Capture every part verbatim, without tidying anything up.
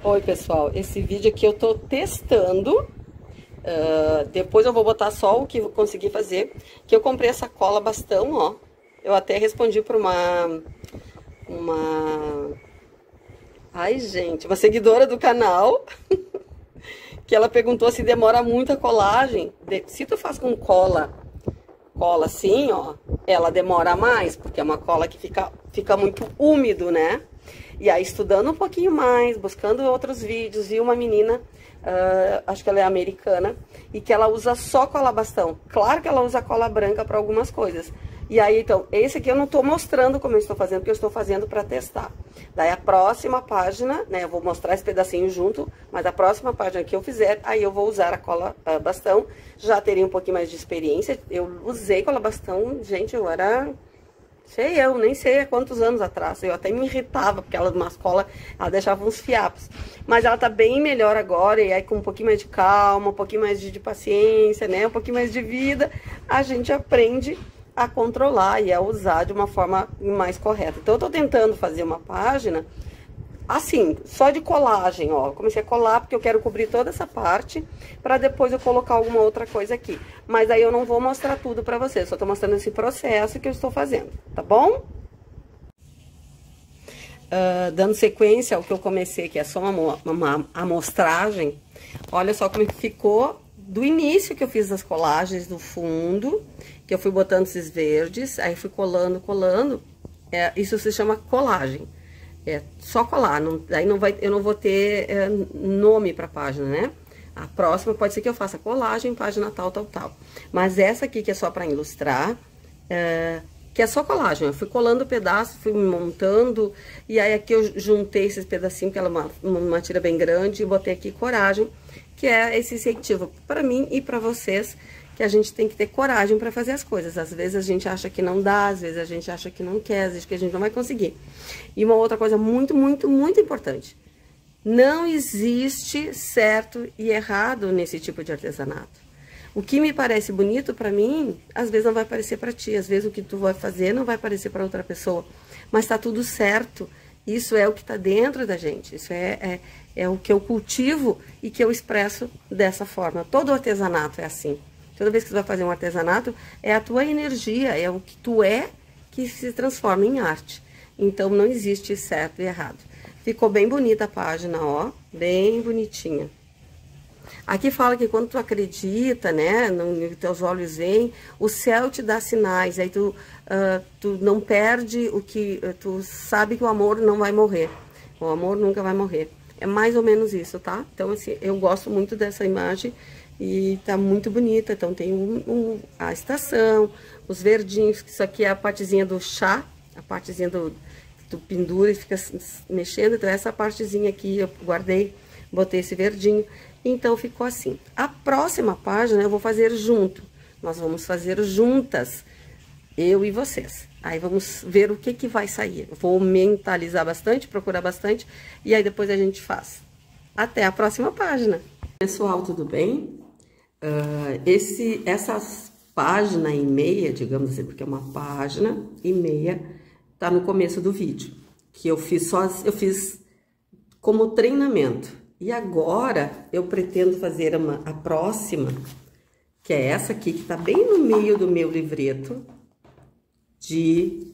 Oi pessoal, esse vídeo aqui eu tô testando, uh, depois eu vou botar só o que eu consegui fazer, que eu comprei essa cola bastão, ó, eu até respondi por uma, uma, ai gente, uma seguidora do canal, que ela perguntou se demora muito a colagem. Se tu faz com cola, cola assim, ó, ela demora mais, porque é uma cola que fica, fica muito úmido, né? E aí, estudando um pouquinho mais, buscando outros vídeos, vi uma menina, uh, acho que ela é americana, e que ela usa só cola bastão. Claro que ela usa cola branca para algumas coisas. E aí, então, esse aqui eu não tô mostrando como eu estou fazendo, porque eu estou fazendo para testar. Daí, a próxima página, né, eu vou mostrar esse pedacinho junto, mas a próxima página que eu fizer, aí eu vou usar a cola uh, bastão. Já teria um pouquinho mais de experiência. Eu usei cola bastão, gente, eu era... Sei eu, nem sei há quantos anos atrás. Eu até me irritava, porque ela, uma cola, ela deixava uns fiapos. Mas ela tá bem melhor agora, e aí com um pouquinho mais de calma, um pouquinho mais de, de paciência, né? Um pouquinho mais de vida, a gente aprende a controlar e a usar de uma forma mais correta. Então eu tô tentando fazer uma página assim, só de colagem, ó. Comecei a colar porque eu quero cobrir toda essa parte para depois eu colocar alguma outra coisa aqui. Mas aí eu não vou mostrar tudo para vocês, só tô mostrando esse processo que eu estou fazendo, tá bom? Uh, dando sequência ao que eu comecei, que é só uma, uma amostragem, olha só como ficou do início que eu fiz as colagens do fundo, que eu fui botando esses verdes, aí fui colando, colando, é, isso se chama colagem. É só colar, não, aí não vai, eu não vou ter é, nome para a página, né? A próxima pode ser que eu faça colagem, página tal, tal, tal. Mas essa aqui que é só para ilustrar, é, que é só colagem. Eu fui colando pedaços, fui montando, e aí aqui eu juntei esses pedacinhos, que ela é uma, uma tira bem grande, e botei aqui coragem, que é esse incentivo para mim e para vocês, que a gente tem que ter coragem para fazer as coisas. Às vezes a gente acha que não dá, às vezes a gente acha que não quer, às vezes que a gente não vai conseguir. E uma outra coisa muito, muito, muito importante. Não existe certo e errado nesse tipo de artesanato. O que me parece bonito para mim, às vezes não vai parecer para ti. Às vezes o que tu vai fazer não vai parecer para outra pessoa. Mas tá tudo certo. Isso é o que está dentro da gente. Isso é, é, é o que eu cultivo e que eu expresso dessa forma. Todo artesanato é assim. Toda vez que você vai fazer um artesanato, é a tua energia, é o que tu é que se transforma em arte. Então, não existe certo e errado. Ficou bem bonita a página, ó, bem bonitinha. Aqui fala que quando tu acredita, né, no, teus olhos veem, o céu te dá sinais, aí tu, uh, tu não perde o que, tu sabe que o amor não vai morrer, o amor nunca vai morrer. É mais ou menos isso, tá? Então, assim, eu gosto muito dessa imagem. E tá muito bonita, então tem um, um, a estação, os verdinhos, que isso aqui é a partezinha do chá, a partezinha do, do pendura e fica mexendo, então essa partezinha aqui eu guardei, botei esse verdinho, então ficou assim. A próxima página eu vou fazer junto, nós vamos fazer juntas, eu e vocês. Aí vamos ver o que que vai sair, eu vou mentalizar bastante, procurar bastante, e aí depois a gente faz. Até a próxima página. Pessoal, tudo bem? Uh, esse, essas página e meia, digamos assim, porque é uma página e meia, tá no começo do vídeo, que eu fiz só, eu fiz como treinamento. E agora eu pretendo fazer uma, a próxima, que é essa aqui, que tá bem no meio do meu livreto de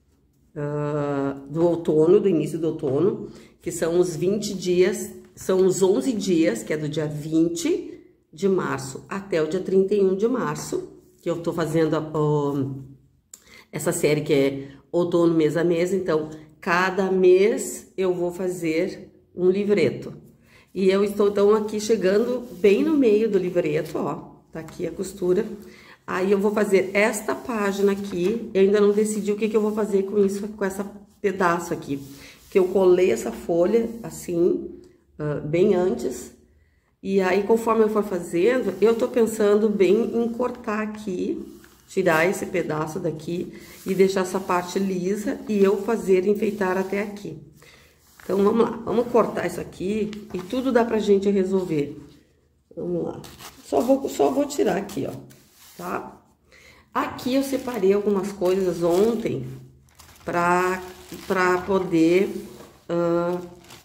uh, do outono, do início do outono, que são os vinte dias, são os onze dias, que é do dia vinte de março até o dia trinta e um de março, que eu tô fazendo a, a, essa série que é outono mês a mês, então cada mês eu vou fazer um livreto. E eu estou então aqui chegando bem no meio do livreto, ó, tá aqui a costura. Aí eu vou fazer esta página aqui, eu ainda não decidi o que que eu vou fazer com isso, com essa pedaço aqui, que eu colei essa folha assim, uh, bem antes. E aí, conforme eu for fazendo, eu tô pensando bem em cortar aqui, tirar esse pedaço daqui e deixar essa parte lisa e eu fazer, enfeitar até aqui. Então, vamos lá, vamos cortar isso aqui e tudo dá pra gente resolver. Vamos lá. Só vou, só vou tirar aqui, ó, tá? Aqui eu separei algumas coisas ontem pra, pra poder uh,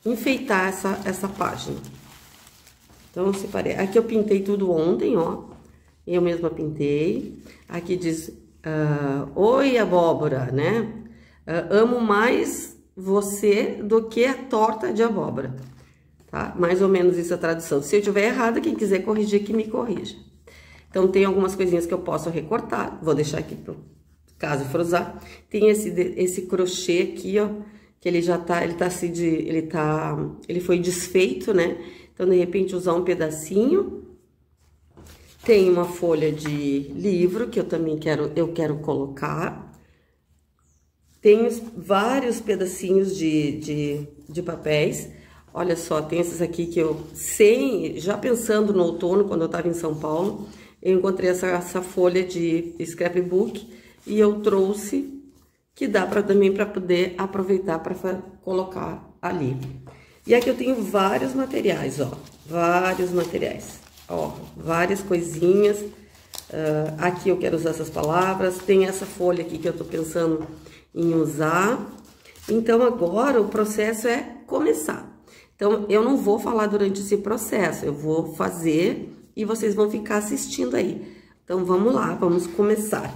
enfeitar essa, essa página. Então, eu separei. Aqui eu pintei tudo ontem, ó. Eu mesma pintei. Aqui diz, uh, oi, abóbora, né? Uh, amo mais você do que a torta de abóbora. Tá? Mais ou menos isso a tradução. Se eu estiver errada, quem quiser corrigir, que me corrija. Então, tem algumas coisinhas que eu posso recortar. Vou deixar aqui pro caso for usar. Tem esse, esse crochê aqui, ó. Que ele já tá, ele tá se de, ele tá, ele foi desfeito, né? Então, de repente, usar um pedacinho. Tem uma folha de livro que eu também quero, eu quero colocar. Tem vários pedacinhos de, de, de papéis. Olha só, tem esses aqui que eu, sem, já pensando no outono, quando eu tava em São Paulo, eu encontrei essa, essa folha de scrapbook e eu trouxe, que dá para também para poder aproveitar para colocar ali. E aqui eu tenho vários materiais, ó, vários materiais, ó, várias coisinhas. Uh, aqui eu quero usar essas palavras, tem essa folha aqui que eu tô pensando em usar. Então, agora o processo é começar. Então, eu não vou falar durante esse processo, eu vou fazer e vocês vão ficar assistindo aí. Então, vamos lá, vamos começar.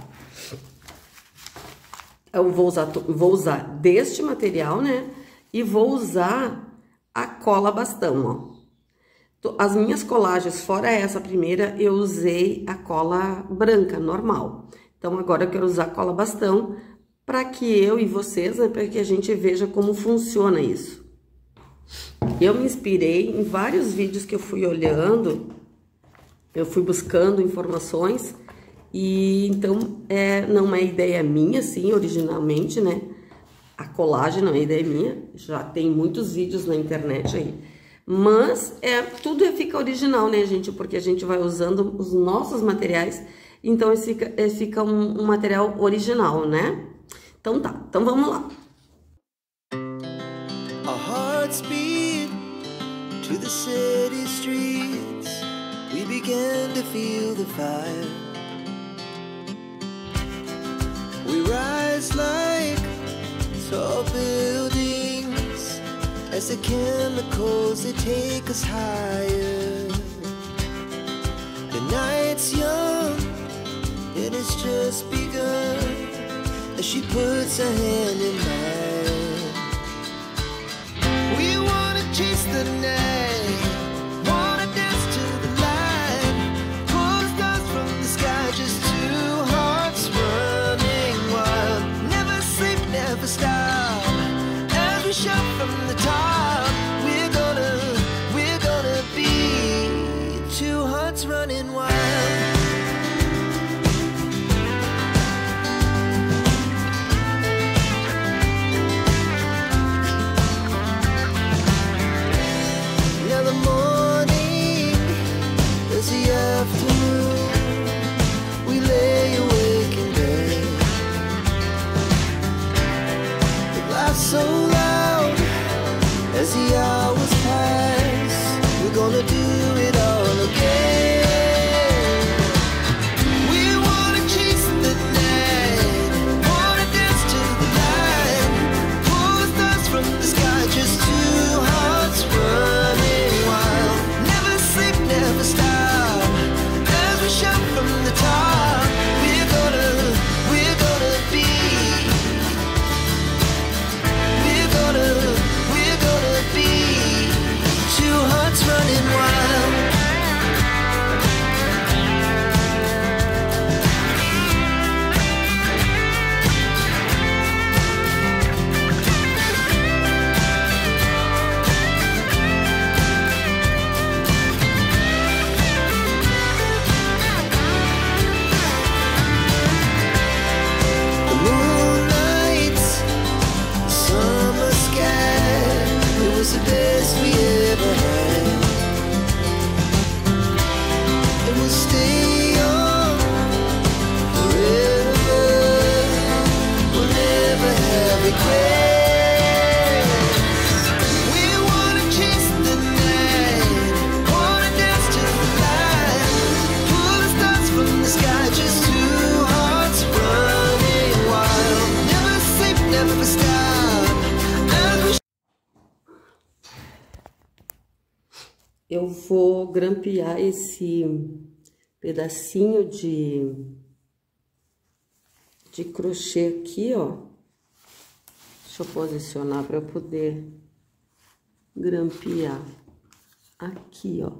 Eu vou usar, vou usar deste material, né? E vou usar a cola bastão, ó. As minhas colagens, fora essa primeira, eu usei a cola branca, normal. Então, agora eu quero usar a cola bastão para que eu e vocês, né, para que a gente veja como funciona isso. Eu me inspirei em vários vídeos que eu fui olhando, eu fui buscando informações, e então, é, não é ideia minha, sim, originalmente, né? A colagem não é ideia minha, já tem muitos vídeos na internet aí. Mas, é, tudo fica original, né, gente? Porque a gente vai usando os nossos materiais, então esse fica, esse fica um, um material original, né? Então tá, então vamos lá. Our hearts beat to the city streets. We began to feel the fire. We rise like tall buildings as the chemicals, they take us higher. The night's young, it has just begun as she puts her hand in mine. We wanna chase the night, wanna dance to the light, pull the stars from the sky, just two hearts running wild. Never sleep, never stop, as we shout from the top. We're gonna, we're gonna be two hearts running wild. eu vou grampear esse pedacinho de, de crochê aqui, ó. Deixa eu posicionar para eu poder grampear aqui, ó.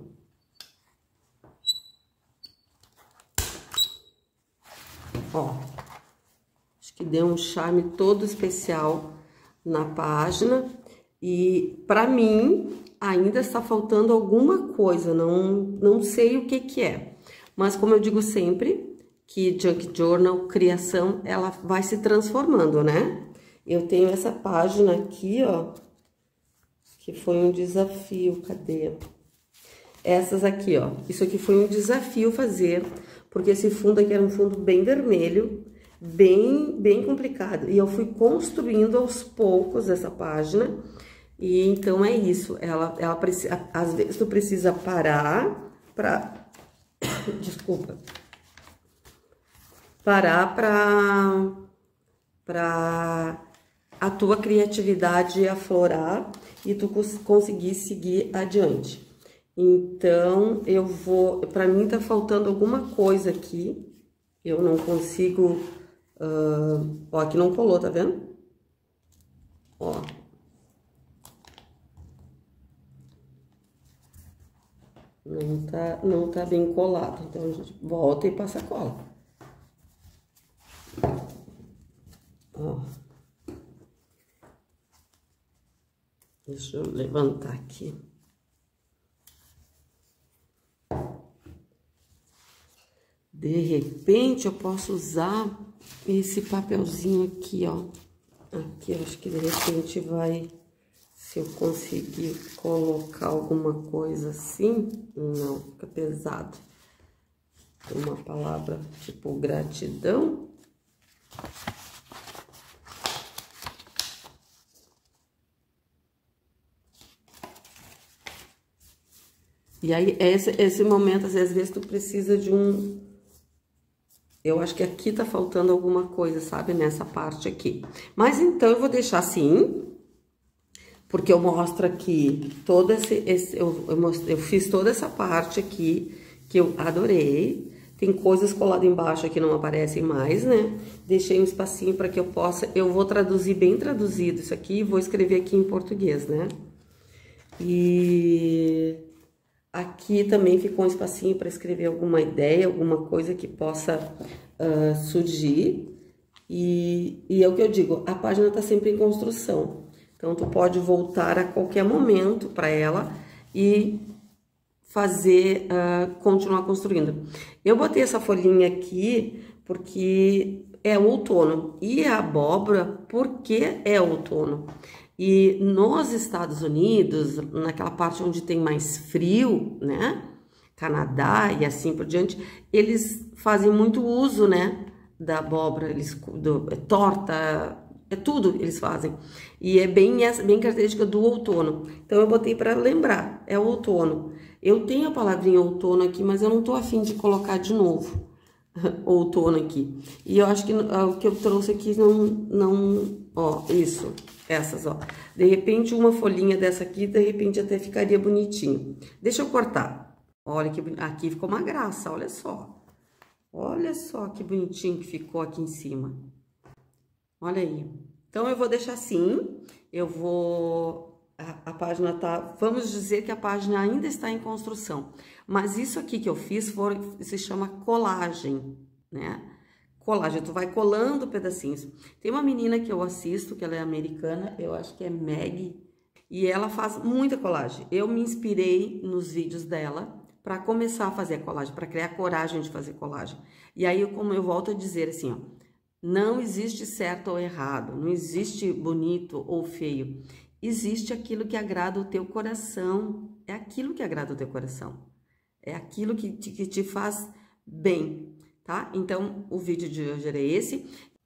Ó, acho que deu um charme todo especial na página. E para mim ainda está faltando alguma coisa, não, não sei o que que é. Mas como eu digo sempre, que Junk Journal, criação, ela vai se transformando, né? Eu tenho essa página aqui, ó, que foi um desafio, cadê? Essas aqui, ó, isso aqui foi um desafio fazer, porque esse fundo aqui era um fundo bem vermelho, bem, bem complicado. E eu fui construindo aos poucos essa página. E então é isso, ela, ela precisa, às vezes tu precisa parar pra, desculpa, parar pra, pra a tua criatividade aflorar e tu cons conseguir seguir adiante. Então, eu vou, pra mim tá faltando alguma coisa aqui, eu não consigo, uh, ó, aqui não colou, tá vendo? Ó. Não tá, não tá bem colado, então a gente volta e passa a cola. Ó. Deixa eu levantar aqui. De repente, eu posso usar esse papelzinho aqui, ó. Aqui, eu acho que de repente vai... Se eu conseguir colocar alguma coisa assim, não, fica pesado. Uma palavra tipo gratidão. E aí, esse, esse momento, às vezes, tu precisa de um... Eu acho que aqui tá faltando alguma coisa, sabe? Nessa parte aqui. Mas, então, eu vou deixar assim... Porque eu mostro aqui todo esse, esse eu, eu, mostro, eu fiz toda essa parte aqui, que eu adorei. Tem coisas coladas embaixo que não aparecem mais, né? Deixei um espacinho para que eu possa, eu vou traduzir bem traduzido isso aqui e vou escrever aqui em português, né? E aqui também ficou um espacinho para escrever alguma ideia, alguma coisa que possa uh, surgir. E, e é o que eu digo, a página tá sempre em construção. Então, tu pode voltar a qualquer momento para ela e fazer, uh, continuar construindo. Eu botei essa folhinha aqui porque é outono. E a abóbora porque é outono. E nos Estados Unidos, naquela parte onde tem mais frio, né? Canadá e assim por diante, eles fazem muito uso, né? Da abóbora, eles, do, torta... É tudo eles fazem. E é bem, bem característica do outono. Então, eu botei para lembrar. É o outono. Eu tenho a palavrinha outono aqui, mas eu não tô afim de colocar de novo. Outono aqui. E eu acho que o que eu trouxe aqui não... não ó, isso. Essas, ó. De repente, uma folhinha dessa aqui, de repente, até ficaria bonitinho. Deixa eu cortar. Olha que... Aqui ficou uma graça, olha só. Olha só que bonitinho que ficou aqui em cima. Olha aí. Então, eu vou deixar assim, eu vou... A, a página tá... Vamos dizer que a página ainda está em construção. Mas isso aqui que eu fiz for, se chama colagem, né? Colagem, tu vai colando pedacinhos. Tem uma menina que eu assisto, que ela é americana, eu acho que é Maggie, e ela faz muita colagem. Eu me inspirei nos vídeos dela para começar a fazer colagem, para criar coragem de fazer colagem. E aí, como eu volto a dizer assim, ó, não existe certo ou errado, não existe bonito ou feio. Existe aquilo que agrada o teu coração. É aquilo que agrada o teu coração. É aquilo que te, que te faz bem, tá? Então, o vídeo de hoje era esse.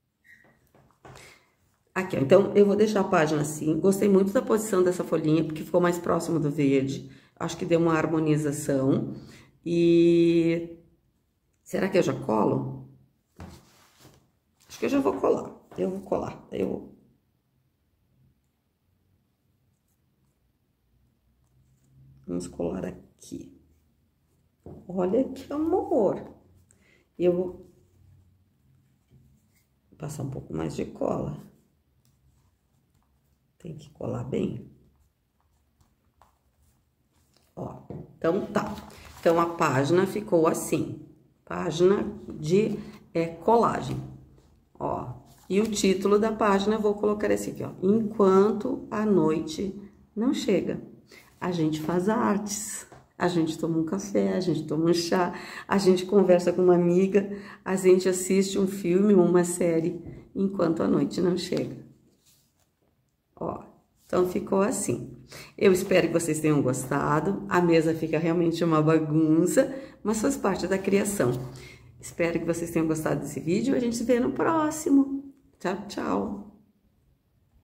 Aqui, ó. Então, eu vou deixar a página assim. Gostei muito da posição dessa folhinha, porque ficou mais próximo do verde. Acho que deu uma harmonização. E... será que eu já colo? Acho que eu já vou colar. Eu vou colar. Eu... Vamos colar aqui. Olha que amor! Eu vou passar um pouco mais de cola. Tem que colar bem. Ó, então tá. Então, a página ficou assim. Página de é, colagem. Ó, e o título da página eu vou colocar esse aqui, ó. Enquanto a noite não chega. A gente faz artes. A gente toma um café, a gente toma um chá, a gente conversa com uma amiga, a gente assiste um filme ou uma série enquanto a noite não chega. Ó, então ficou assim. Eu espero que vocês tenham gostado. A mesa fica realmente uma bagunça, mas faz parte da criação. Espero que vocês tenham gostado desse vídeo. A gente se vê no próximo. Tchau, tchau.